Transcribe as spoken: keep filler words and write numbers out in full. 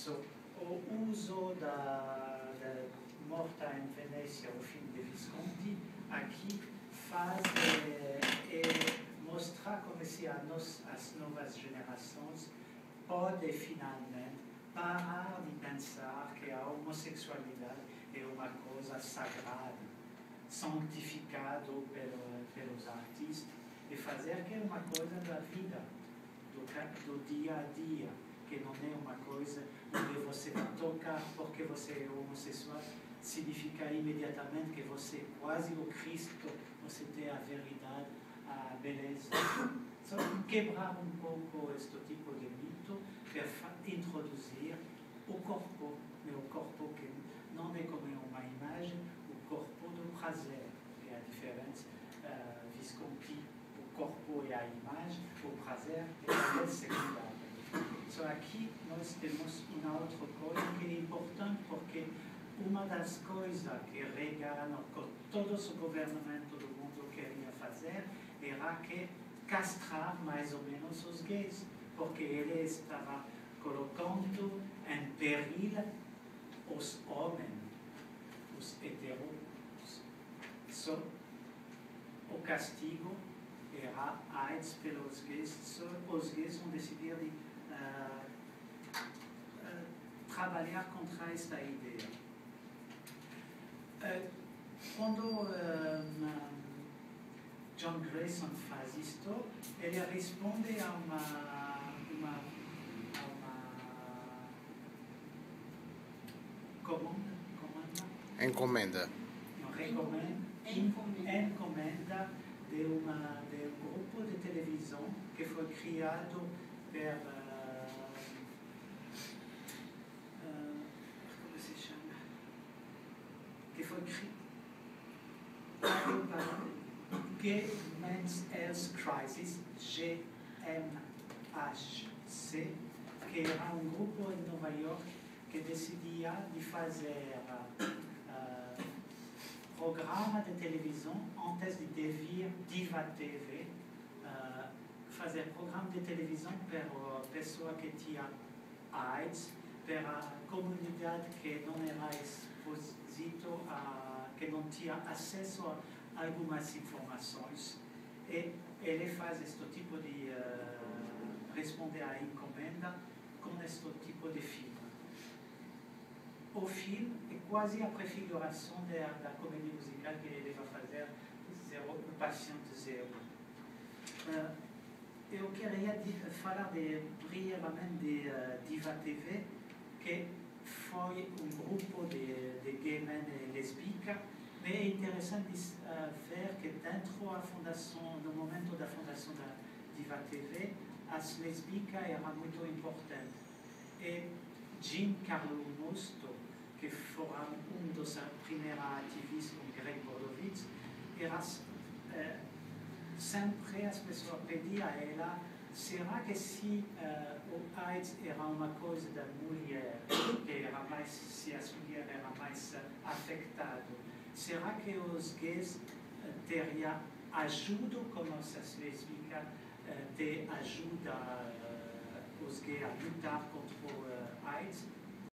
So, o uso da, da Morta em Venezia, o filme de Visconti, aqui faz é, é mostrar como se a nos, as novas gerações podem finalmente parar de pensar que a homossexualidade é uma coisa sagrada, santificada pelo, pelos artistas, e fazer que é uma coisa da vida, do, do dia a dia, que não é uma coisa onde você vai tocar porque você é homossexual, significa imediatamente que você é quase o Cristo, você tem a verdade, a beleza. Só quebrar um pouco este tipo de mito para introduzir o corpo, mas o corpo que não é como uma imagem, o corpo do prazer, é a diferença. Uh, Visconti, o corpo é a imagem, o prazer é a secundária. So, aqui nós temos uma outra coisa que é importante, porque uma das coisas que Reagan, que todos os governamentos do mundo queriam fazer, era que castrar mais ou menos os gays, porque ele estava colocando em perigo os homens, os heteros. So, o castigo era AIDS pelos gays, so, os gays vão decidir de uh, uh, trabalhar contra esta ideia. Uh, quando uh, John Grayson faz isto, ele responde a uma, uma, a uma comanda, comanda? Encomenda. Não, recomenda, encomenda. encomenda de, uma, de um grupo de televisão que foi criado por, uh, uh, como se chama? Que foi criado para Gay Men's Health Crisis, G M H C, que era um grupo em Nova York que decidia de fazer uh, programa de televisão antes de vir Diva T V, uh, fazer programa de televisão para a pessoa que tinha AIDS, para a comunidade que não era exposita, a, que não tinha acesso a algumas informações, e ele faz este tipo de uh, responder à encomenda com este tipo de filme. O filme é quase a prefiguração da, da comédia musical que ele vai fazer, zero, o Paciente Zero. Uh, eu queria de, falar de, brevemente de uh, Diva T V, que foi um grupo de, de gay men e lésbicas. Mas é interessante uh, ver que dentro da fundação, no momento da fundação da Diva T V, as lésbicas eram muito importantes. E Giancarlo Musto, que foi um dos primeiros ativistas com Greg Bordovitz, era uh, sempre as pessoas pediam a ela: será que se uh, o AIDS era uma coisa da mulher, que era mais, se as mulheres eram mais uh, afetadas, será que os gays uh, teriam ajuda, como as lésbicas uh, te ajudam uh, os gays a lutar contra o uh, AIDS?